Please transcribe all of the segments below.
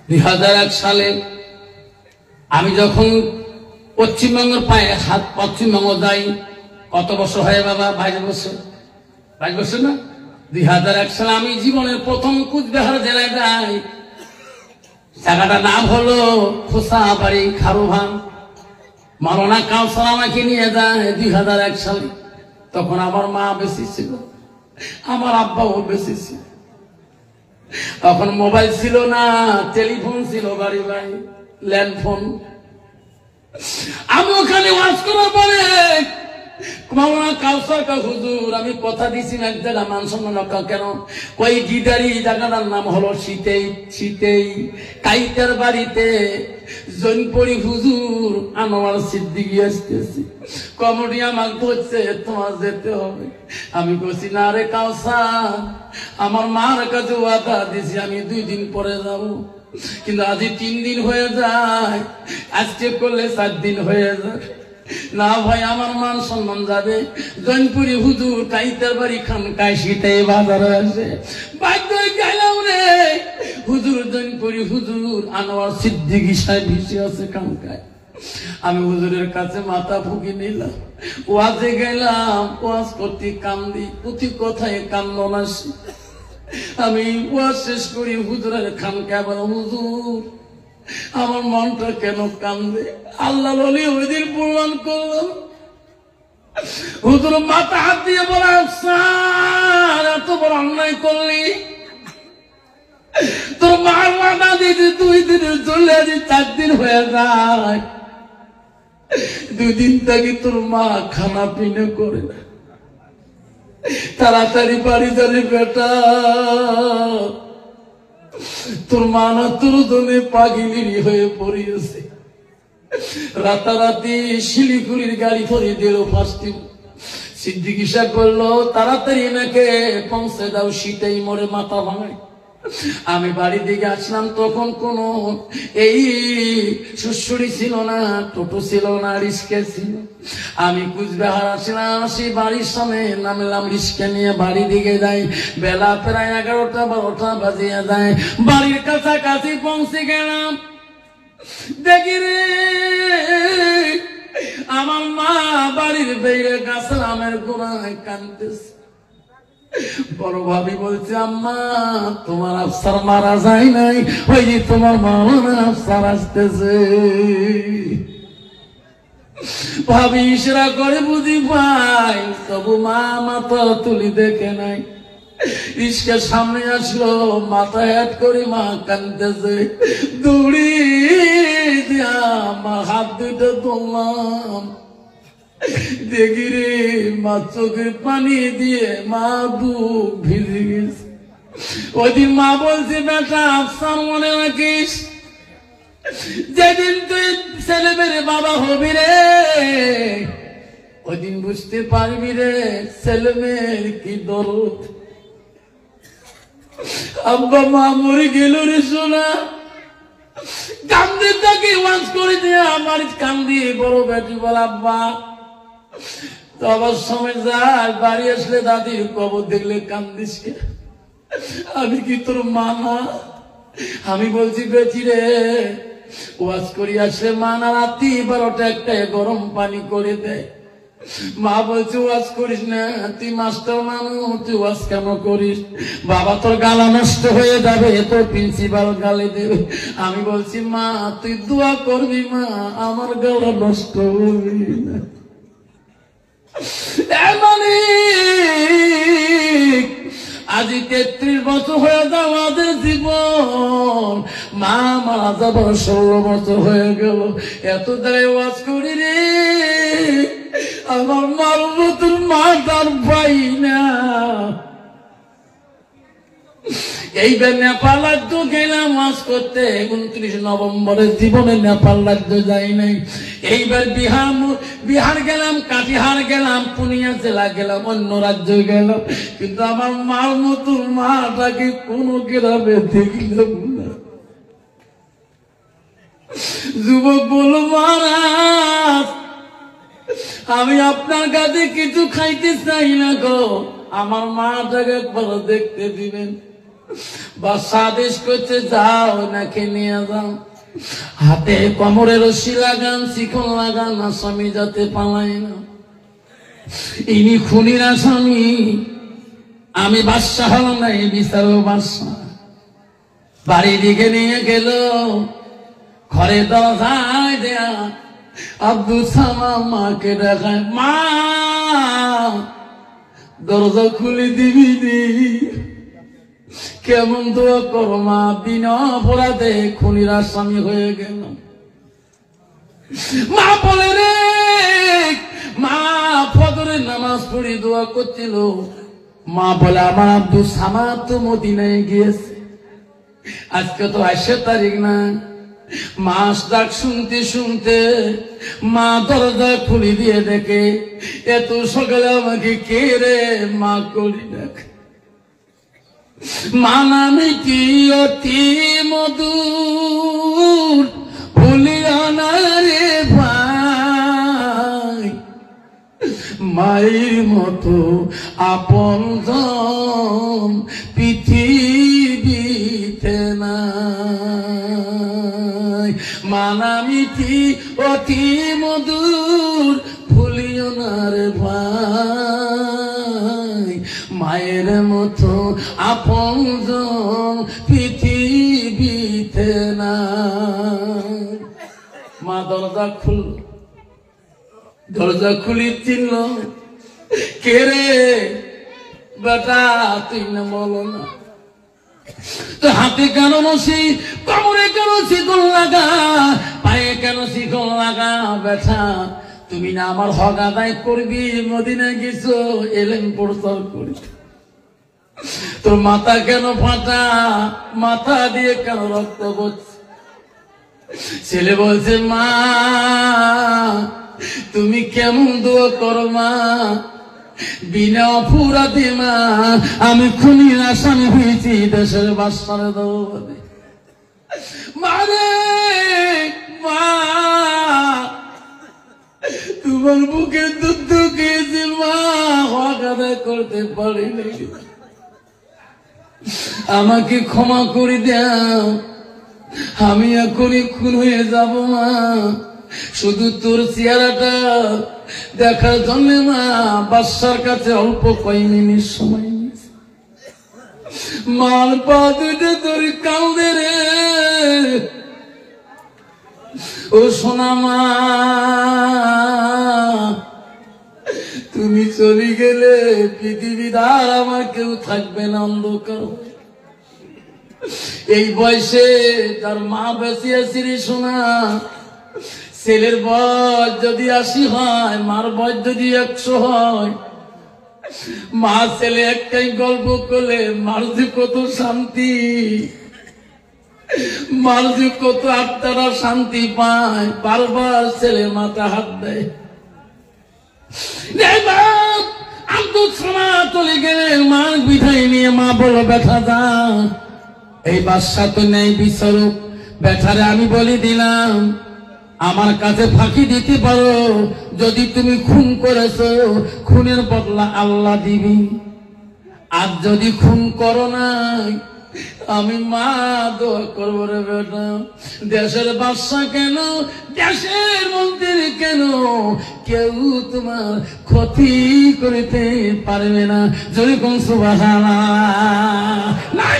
2001 সালে আমি যখন পশ্চিমবঙ্গের পায়ে হাত পশ্চিমবঙ্গ যাই, কত বছর হয় বাবা? 22 বছর। 22 বছর না? 2001 সালে আমি জীবনের প্রথম কুচবিহার জেলায় যাই। জায়গাটার নাম হলো খোসাবাড়ি খারুভান। মাওলানা কাউসার আমাকে নিয়ে যায় 2001 সালে। তখন আমার মা বেশি ছিল, আমার আব্বাও বেশি ছিল। তখন মোবাইল ছিল না, টেলিফোন ছিল বাড়ি বাড়ি, ল্যান্ডফোন। আমি ওখানে ওয়াজ করার পরে মাওলানা কাউসার কা হুজুর, আমি কথা দিছি না এক জায়গা মান সম্মান রক্ষা কেন, ওই গিদারি জায়গাটার নাম হলো শীতেই কাইতার বাড়িতে জৈনপুরি হুজুর আনোয়ার সিদ্দিকী আসতেছি। কমিটি আমাকে বলছে তোমার যেতে হবে। আমি বলছি না রে কাউসার, আমার মার কাছে ওয়াদা দিছি আমি 2 দিন পরে যাব, কিন্তু আজ 3 দিন হয়ে যায়, আজকে করলে 4 দিন হয়ে যায়। না ভাই, আমার মান সম্মান যাবে। জৈনপুরি হুজুর কাইতার বাড়ি খানকায় শীতেই বাজারে আসে, বাধ্য গেলাম রে। হুজুর জৈনপুরি হুজুর আনোয়ার সিদ্দিকী সাহেব ভিসে আছে খানকায়। আমি হুজুরের কাছে মাথা ফুকি নিলাম, ওয়াজে গেলাম, ওয়াজ করতে কান্দি, প্রতি কথায় কান্দন আসি। আমি ওয়াজ শেষ করি হুজুরের খানকায় বলো, হুজুর আমার মনটা কেন কান্দে? আল্লাহ বলি ওই দিন প্রমাণ করলাম। হুজুর মাথা হাত দিয়ে বলে, স্যার এত বড় অন্যায় করলি, তোর মার মাথা দিতে 2 দিনের চলে আজ 4 দিন হয়ে যায়, 2 দিন থেকে তোর মা খানা পিনে করে না। তাড়াতাড়ি বাড়ি যাবি বেটা, তোর মা না তোর জন্য পাগিলির হয়ে পড়িয়েছে। রাতারাতি শিলিগুড়ির গাড়ি ধরে দিল ফার্স্টে। সিদ্দিকী সাহেব বললো তাড়াতাড়ি এনাকে পৌঁছে দাও, শীতেই মরে মাথা ভাঙায়। আমি বাড়ি দিকে আসলাম, তখন কোন এই সুসুড়ি ছিল না, টোটো ছিল না, রিস্কা ছিল। আমি কুচবিহার আসলাম, সেই বাড়ির সামনে নামলাম, রিস্কা নিয়ে বাড়ি দিকে যাই। বেলা প্রায় 11টা 12টা বাজিয়ে যায়। বাড়ির কাছাকাছি পৌঁছে গেলাম, দেখি রে আমার মা বাড়ির বাইরে গাছের আমের গোড়ায় কাঁদতেছে। বড় ভাবি বলছে, আম্মা তোমার আফসার মারা যায় নাই, ওই যে তোমার মাওলানা আফসার আসতেছে। ভাবি ইশারা করে বুঝি ভাই, তবু মা মাথা তুলি দেখে নাই। রিস্কার সামনে আসলো, মাথা হেট করে মা কাঁদতেছে। দৌড়ি দিয়া আমার হাত 2টা ধরলাম, দেখি রে মা চোখের পানি দিয়ে মা বুক ভিজে গেছে। ওই দিন মা বলছে, বেটা আফসার মনে রাখিস, যেদিন তুই ছেলে মেয়ে বাবা হবি রে, ওই দিন বুঝতে পারবি রে ছেলে মেয়ের কি দরদ। আব্বা মা মরে গেল রে সোনা, কান্দে তাকে ওয়াজ করে দিয়ে আমার কান্দি। বড় বেটি বল, আব্বা যাবার সময় যায়, বাড়ি আসলে দাদির কবর দেখলে কান্দিস কে? আমি কি তোর মা না? আমি বলছি বেটি রে, ওয়াজ করি আসলে মা না রাত্রি 12টা 1টায় গরম পানি করে দেয়। মা বলছে ওয়াজ করিস না, তুই মাস্টার মানুষ, তুই ওয়াজ কেন করিস? বাবা তোর গালা নষ্ট হয়ে যাবে, তোর প্রিন্সিপাল গালি দেবে। আমি বলছি মা তুই দোয়া করবি, মা আমার গালা নষ্ট হবে না। আজ 33 বছর হয়ে যাও আমাদের জীবন, মা মারা যাবার 16 বছর হয়ে গেল। এত দ্বারা ওয়াজ করি রে, আমার মার মতন মা তার পাই না। এইবার নেপাল রাজ্য গেলাম ওয়াজ করতে, 29 নভেম্বরের জীবনে নেপাল রাজ্য যাই নাই। এইবার বিহার গেলাম, কাটিহার গেলাম, পুনিয়া জেলা গেলাম, অন্য রাজ্য গেলাম, কিন্তু আমার মার মতন মাটাকে কোনো গ্রামে দেখলাম না। যুবক বলল, মহারাজ আমি আপনার কাছে কিছু খাইতে চাই না গো, আমার মাটাকে একবার দেখতে দিবেন। বাদশা আদেশ করতে যাও নাকি নিয়ে যাও, হাতে কোমরে রশি লাগান, শিকল লাগান, আসামি যাতে পালায় না। ইনি খুনির আসামি, আমি বাদশা হলাম না, এই বিচারও বাদশা। বাড়ি দিকে নিয়ে গেল, ঘরে দরজায় দেয়া আব্দুল সামাদ মাকে দেখায়, মা দরজা খুলে দিবি নি, কেমন দোয়া করো মা, বিনা অপরাধে খুনির আসামি হয়ে গেল। মা বলে রে, মা ফজরের নামাজ পড়ে দোয়া করছিল, মা বলে আমার আব্দুল সামাদ তো মদিনায় গিয়েছে, আজকে তো 28 তারিখ না। মাস ডাক শুনতে শুনতে মা দরজা খুলে দিয়ে দেখে, এত সকালে আমাকে কে রে মা করি দেখ। মা নামে কি অতি মধুর, ভুলিও না রে ভাই, মায়ের মতো আপনজন পৃথিবীতে নাই। মানামিটি অতি মধুর, ভুলিও না রে ভাই, মায়ের মতো আপনজন পৃথিবীতে নাই। মা দরজা খুলল, দরজা খুলি চিনল, কে রে বেটা তুই না, বলো না তো হাতে কেন নসি, কোমরে কেন শিকল লাগা, পায়ে কেন শিকল লাগা, বেটা তুমি না আমার হক আদায় করবি, মদিনায় গেছো এলেন প্রচার করি, তোর মাথা কেন ফাটা, মাথা দিয়ে কেন রক্ত পড়ছে। ছেলে বলছে মা তুমি কেমন দোয়া করো মা, বিনা অপরাধে মা আমি খুনির আসামি হয়েছি, দেশের বাদশার দরবারে। মারে মা তোমার বুকে দুধ খেয়েছি মা, হক আদায় করতে পারিনি, আমাকে ক্ষমা করে দাও, আমি এখনই খুন হয়ে যাব মা, শুধু তোর চেহারাটা দেখার জন্য মা বাদশার কাছে অল্প কয়েক মিনিট সময় নিয়েছে। মার পা দুটো তোর কাঁদে রে, ও সোনা মা তুমি চলে গেলে পৃথিবীর আর আমার কেউ থাকবে না, অন্ধকার। এই বয়সে তার মা বেঁচে আছি রে সোনা, ছেলের বয়স যদি 80 হয়, মার বয়স যদি 100 হয়, মা ছেলে একটাই গল্প করলে মার যে কত শান্তি, মার যে কত আত্মারা শান্তি পায়, বারবার ছেলে মাথা হাত দেয়। আব্দুল সামাদ চলে গেলে মা বিদায় নিয়ে মা বলো ব্যথা যা, এই বাদশা তো নেই বিচারক, ব্যথারে আমি বলি দিলাম আমার কাছে ফাঁকি দিতে পারো, যদি তুমি খুন করেছো খুনের বদলা আল্লাহ দিবি, আর যদি খুন করো নাই আমি মা দোয়া করবো রে বেটা, দেশের বাদশা কেন, দেশের মন্ত্রী কেন, কেউ তোমার ক্ষতি করতে পারবে না, যদি কোন সুবহানাল্লাহ।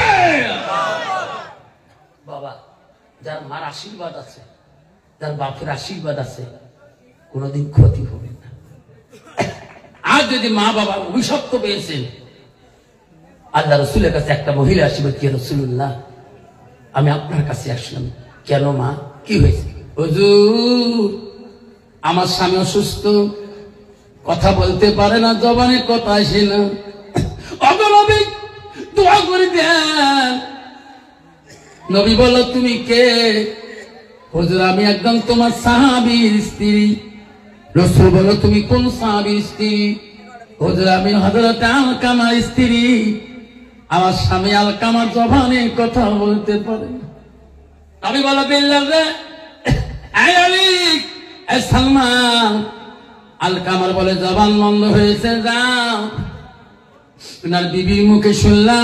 বাবা যার মার আশীর্বাদ আছে, যার বাপের আশীর্বাদ আছে, কোনদিন ক্ষতি হবে না। আর যদি মা বাবা অভিশপ্ত পেয়েছেন, আল্লাহ রসুলের কাছে একটা মহিলা আসবে, কে রাসূলুল্লাহ আমি আপনার কাছে আসলাম, কেন মা কি হয়েছে? হুজুর আমার স্বামী অসুস্থ, কথা বলতে পারে না, জবানে কথা আসে না, অগনবী দোয়া করে দেন। নবী বলল তুমি কে? হুজুর আমি একদম তোমার সাহাবীর স্ত্রী। রাসূল বলল তুমি কোন সাহাবীর স্ত্রী? হুজুর আমি হযরত আলকামার স্ত্রী, আমার স্বামী আলকামার জবানে কথা বলতে পারে না। আমি বলল বিল্লাহ রে এই আলী এই সালমান। আলকামার বলে জবান বন্ধ হয়েছে, যাও। ওনার বিবির মুখে শুনলাম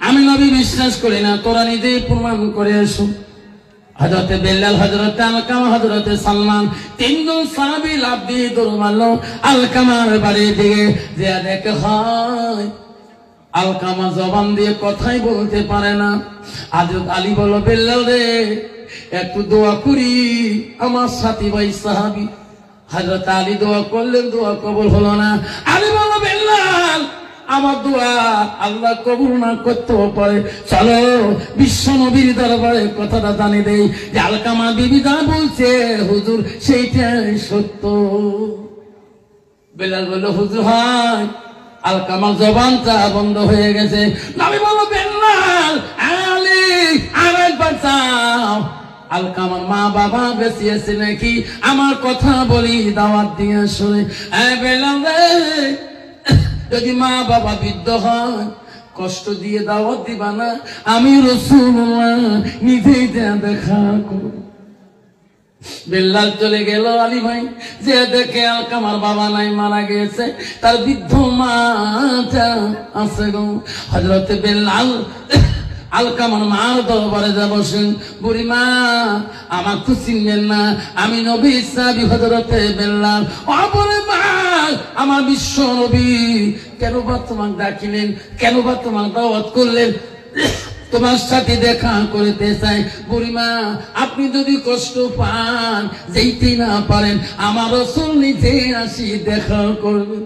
আমি নবী বিশ্বাস করি না, তোরা নিজেই প্রমাণ করে আসো। হযরতে বেলাল, হযরতে আলকামা, হযরতে সালমান তিনজন সাহাবী লাফ দিয়ে দৌড় মারলো আলকামার বাড়ির দিকে। যে দেখে হয় আলকামা জবান দিয়ে কথাই বলতে পারে না। হযরত আলী বলল, বেলাল রে একটু দোয়া করি আমার সাথী ভাই সাহাবী। হযরত আলী দোয়া করলেন, দোয়া কবুল হলো না। আলী বলল, বেলাল আমার দোয়া আল্লাহ কবুল না করতেও পারে, চলো বিশ্ব নবীর দরবারে কথাটা জানি দেই যে আলকামা বিবি যা বলছে হুজুর সেইটাই সত্য। বেলাল বলল, হুজুর হয় আলকামার জবানটা বন্ধ হয়ে গেছে। নবী বলল, বেলাল আলী আরেকবার চাও। আলকামার মা বাবা বেঁচে আছে নাকি আমার কথা বলি দাওয়াত দিয়ে শুনে। বেলাল যদি মা বাবা বৃদ্ধ হয় কষ্ট দিয়ে দাওয়াত দিবা না, আমি রাসূলুল্লাহ নিজেই দেখা করব। বেলাল চলে গেল। আলী ভাই যে দেখে আলকামার বাবা নাই, মারা গেছে, তার বৃদ্ধ মাটা আছে গো। হযরতে বেলাল আলকামার মার দরবারে যা বসেন, বুড়ি মা আমার তো চিনবেন না, আমি নবী সাহাবী হযরতে বেলাল। অপরে মা আমার বিশ্ব নবী, কেন বা তোমাকে ডাকিলেন, কেন বা তোমাকে দাওয়াত করলেন, তোমার সাথে দেখা করতে চাই। বুড়িমা আপনি যদি কষ্ট পান, যেতে না পারেন, আমার রাসূল নিজে আসি দেখা করবেন।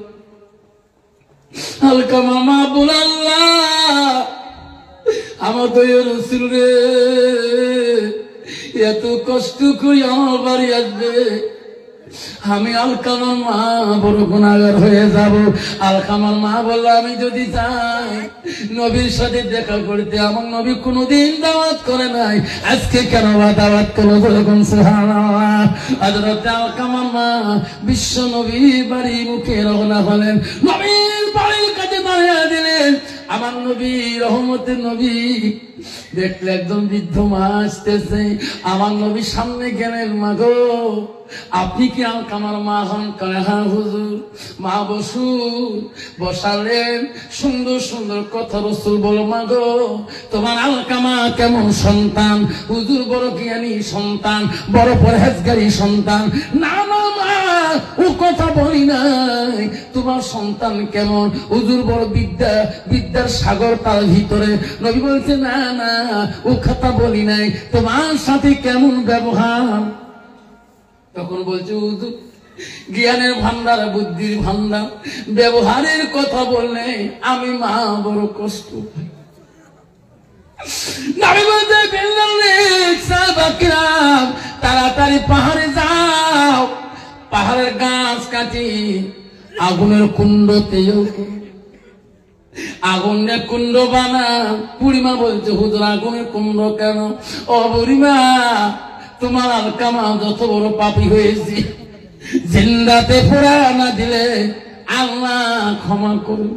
আলকামা মা বলল, আল্লাহ আমার দয়া রাসূল রে এত কষ্ট করে আমার বাড়ি আসবে, আমি আলকামার মা বড় গুনাহগার হয়ে যাব। আলকামার মা বলল, আমি যদি যাই নবীর সাথে দেখা করতে, আমার নবী কোনদিন দাওয়াত করে নাই, আজকে কেন বা দাওয়াত করলো? যখন সুবহানাল্লাহ। হযরত আলকামার মা বিশ্ব নবীর বাড়ি মুখে রওনা হলেন, নবীর বাড়ির কাছে দাঁড়িয়ে দিলেন। আমার নবী রহমতের নবী দেখলে একজন বৃদ্ধ মা আসতেছে। আমার নবী সামনে গেলেন, মা গো আপনি কি আলকামার মা হন? হ্যাঁ হুজুর। মা বসুন। বসালেন, সুন্দর সুন্দর কথা রাসূল বলো, মা গো তোমার আলকামা কেমন সন্তান? হুজুর বড় জ্ঞানী সন্তান, বড় পরহেজগারী সন্তান। না না মা ও কথা বলি নাই, তোমার সন্তান কেমন? হুজুর বড় বিদ্যার সাগর তার ভিতরে। নবী বলছে, না না ও কথা বলি নাই, তোমার সাথে কেমন ব্যবহার? তখন বলছে, হুজুর জ্ঞানের ভান্ডার, বুদ্ধির ভান্ডার, ব্যবহারের কথা বললে আমি মা বড় কষ্ট পাই। নবী বলছে, বেলাল রে সাহাবারা তাড়াতাড়ি পাহাড়ে যাও, পাহাড়ের গাছ কাটি আগুনের কুণ্ডতে আগুনের কুণ্ড বানা। বুড়িমা বলছে, হুজুর আগুনের কুণ্ড কেন? ও বুড়িমা তোমার আলকামা যত বড় পাপী হয়েছি, জিন্দাতে পোড়া না দিলে আল্লাহ ক্ষমা করুন।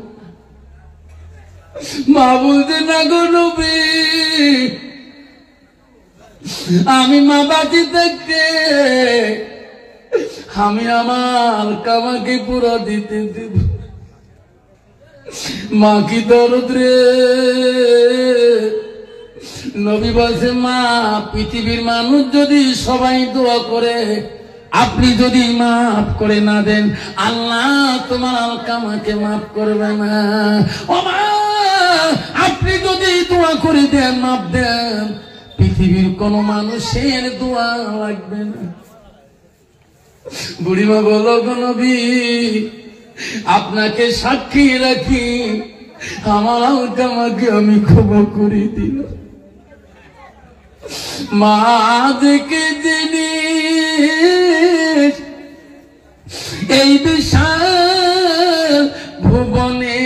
মা বলতে, না গো নবী আমি মা বাঁচি থাকতে আমি আমার আলকামাকে পুরো দিতে দেব। মা কি দরদ রে। নবী বলছে, মা পৃথিবীর মানুষ যদি সবাই দোয়া করে, আপনি যদি মাফ করে না দেন, আল্লাহ তোমার আলকামাকে মাফ করবে না। ও মা আপনি যদি দোয়া করে দেন, মাফ দেন, পৃথিবীর কোন মানুষের দোয়া লাগবে না। বুড়িমা বলো, গো নবী আপনাকে সাক্ষী রাখি, আমার আলকামাকে আমি ক্ষমা করে দিলাম। মা দেখে জিনিস এই বিশাল ভুবনে,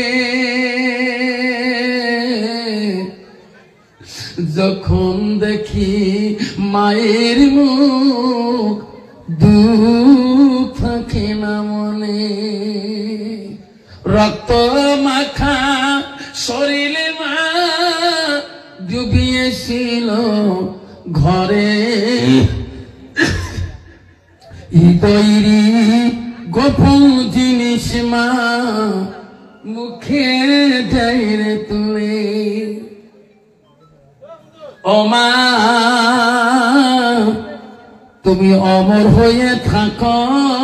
যখন দেখি মায়ের মুখ দুঃখ থাকে না মনে। রক্ত মাখা শরীরে মা ডুবিয়েছিল ঘরে, তৈরি গোপন জিনিস মা মুখে ঢেরে তুলে। ও মা তুমি অমর হয়ে থাকো,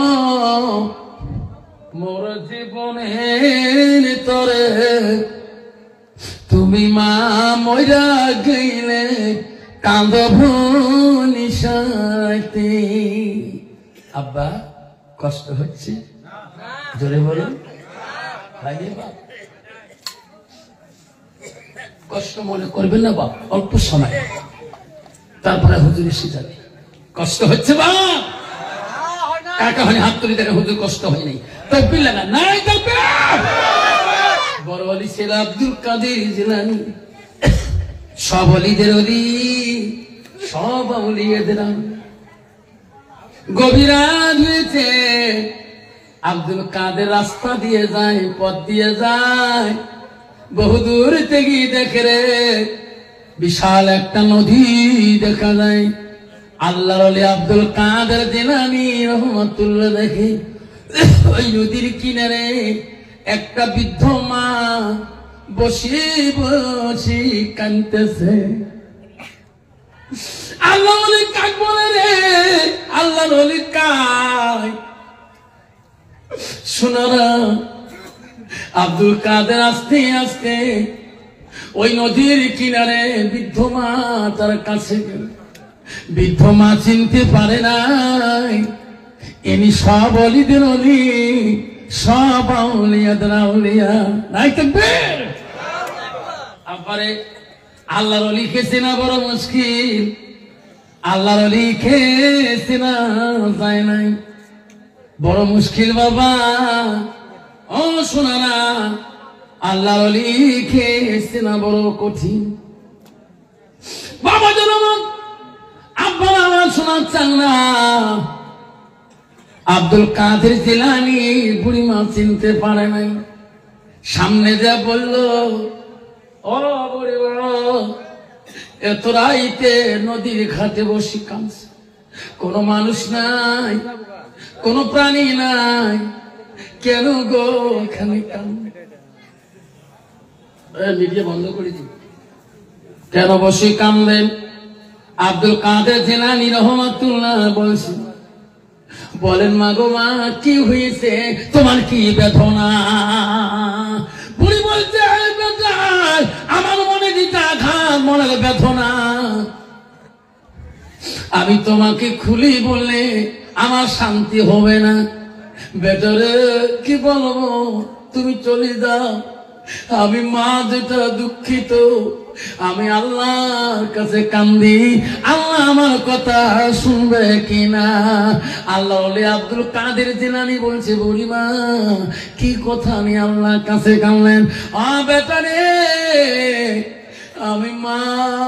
মোর জীবনের তরে তুমি মা মইরা গইলে কাঁদব নিশাতে। আব্বা কষ্ট হচ্ছে? জোরে বলুন। কষ্ট মনে করবেন না বাপ, অল্প সময়, তারপরে হুজুর এসে যাবে। কষ্ট হচ্ছে বাপ? কাকা হলে হাত তুলে দেখে হুজুর কষ্ট হয় নাই, তাকবীর লাগা নাই। বড় অলি ছিল আব্দুল কাদের জিলানী, সব অলিদের অলি, সব আউলিয়াদের আউলি। গভীর রাত হয়েছে, আব্দুল কাদের রাস্তা দিয়ে যায়, পথ দিয়ে যায়, বহুদূর থেকে দেখে রে বিশাল একটা নদী দেখা যায়। আল্লাহর ওলি আব্দুল কাদের জিলানী রহমাতুল্লাহ দেখে ওই নদীর কিনারে একটা বৃদ্ধ মা বসে বসে কাঁদতেছে। আল্লাহ ওলি কাক বলে রে, আল্লাহর ওলি কাক। শোনারা, আব্দুল কাদের আস্তে আস্তে ওই নদীর কিনারে বৃদ্ধ মা তার কাছে গেল। বৃদ্ধ মা চিনতে পারে নাই ইনি সব অলিদের অলি, সব আউলিয়াদের আউলিয়া। নাই তাকবীর। আপারে আল্লাহর অলিকে চেনা বড় মুশকিল, আল্লাহর অলিকে চেনা যায় নাই, বড় মুশকিল বাবা। ও শোনারা, আল্লাহর অলিকে চেনা বড় কঠিন বাবা। জনমত আব্বা আমার শোনার চান না, আব্দুল কাদের জিলানী বুড়িমা চিনতে পারে নাই। সামনে যা বলল, ও বুড়িমা এত রাইতে নদীর ঘাটে বসে কাঁদছে, কোন মানুষ নাই, কোন প্রাণী নাই, কেন গো এখানে মিডিয়া বন্ধ করে দিন, কেন বসে কাঁদলেন? আব্দুল কাদের জিলানী রহমাতুল্লাহ বলছে, বলেন মা গো মা কি হয়েছে, তোমার কি বেদনা? বুড়ি বলছে, আমার মনে দিতে আঘাত, মনের বেদনা। আমি তোমাকে খুলি বললে আমার শান্তি হবে না। বেটারে কি বলবো, তুমি চলে যাও। আমি মা যেটা দুঃখিত, আমি আল্লাহর কাছে কান্দি, আল্লাহ আমার কথা শুনবে কিনা। আল্লাহ ওলি আব্দুল কাদের জিলানী বলছে, বুড়িমা কি কথা আমি আল্লাহর কাছে কানলেন? বেটা রে, আমি মা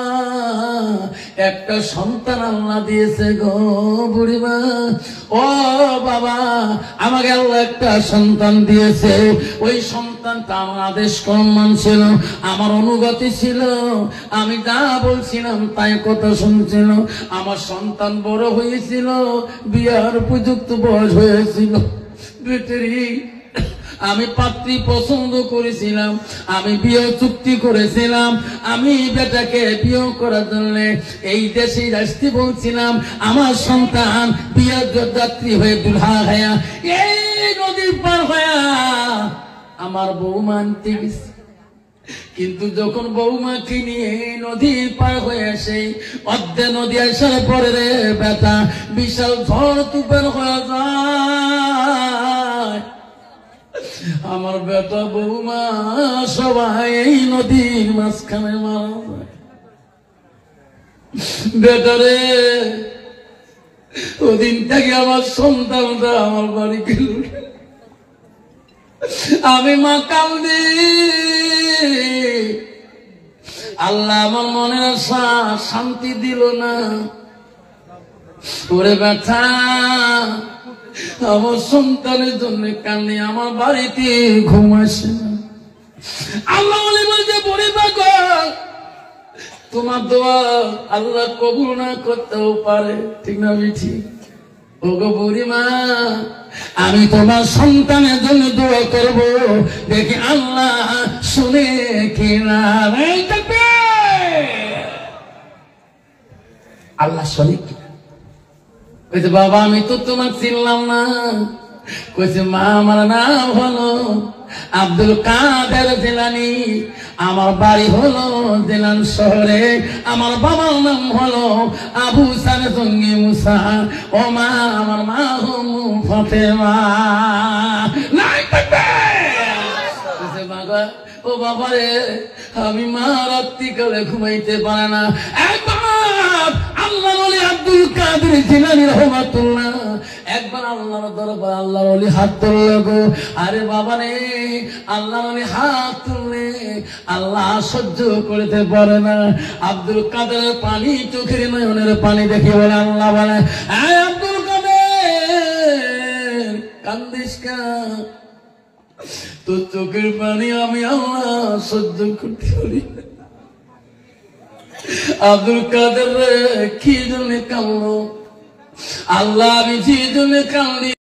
একটা সন্তান আল্লাহ দিয়েছে গো বুড়িমা। ও বাবা, আমাকে আল্লাহ একটা সন্তান দিয়েছে, ওই সন্তানটা আমার আদেশ কম মানছিল, আমার অনুগতি ছিল, আমি যা বলছিলাম তাই কথা শুনছিল। আমার সন্তান বড় হয়েছিল, বিয়ার উপযুক্ত বয়স হয়েছিল। বেটারি আমি পাত্রী পছন্দ করেছিলাম, আমি বিয়ে চুক্তি করেছিলাম, আমি বেটাকে বিয়ে করার জন্য এই দেশে আসতে বলছিলাম। আমার সন্তান বিয়ের যাত্রী হয়ে দুলহা হয়ে এই নদীর পার হয়ে আমার বৌমা আনতে গেছে। কিন্তু যখন বৌমাকে নিয়ে নদীর পার হয়ে আসে, অর্ধে নদী আসার পরে রে বেটা বিশাল ঝড় তুফান হয়ে যায়। আমার বেটা বৌমা সবাই এই নদীর মাঝখানে মারা যায়। বেটারে ওদিন থেকে আমার সন্তানটা আমার বাড়ি গেল, আমি মা কান্দি। আল্লাহ আমার মনের আশা শান্তি দিল না। ওরে ব্যথা, আমার সন্তানের জন্য কান্দি, আমার বাড়িতে ঘুম আসে না। আল্লাহ বলছে, বড়ি পাগল, তোমার দোয়া আল্লাহ কবুল না করতেও পারে, ঠিক না বেঠি? ওগো বুড়িমা, আমি তোমার সন্তানের জন্য দোয়া করব, দেখি আল্লাহ শুনে কিনা। আল্লাহ শরীক কিনা? কইছে বাবা আমি তো তোমাকে চিনলাম না। কইছে মা আমার নাম হলো আব্দুল কাদের জিলানী, আমার বাড়ি হলো জিলান শহরে, আমার বাবার নাম হলো আবু সালে জঙ্গি মুসা, ও মা আমার মা হলো ফাতেমা। নাই থাকবে। কইছে বাবা ও বাবা রে আমি মা রাত্রিকালে ঘুমাইতে পারে না। একবার আল্লাহর ওলি আব্দুল কাদের জিলানী রাহমাতুল্লাহ একবার আল্লাহর দরবার আল্লাহর ওলি হাত তুলল গো। আরে বাবা রে আল্লাহর ওলি হাত তুললে আল্লাহ সহ্য করতে পারে না। আব্দুল কাদের পানি চোখের নয়নের পানি দেখে বলে আল্লাহ বলে এই আব্দুল কাদের কান্দিস কেন? তো চোখের পানি আমি আল্লাহ সহ্য করতে পারি। আব্দুল কাদের রে কি জন্য কাঁদলো? আল্লাহ আমি যে জন্য কাঁদি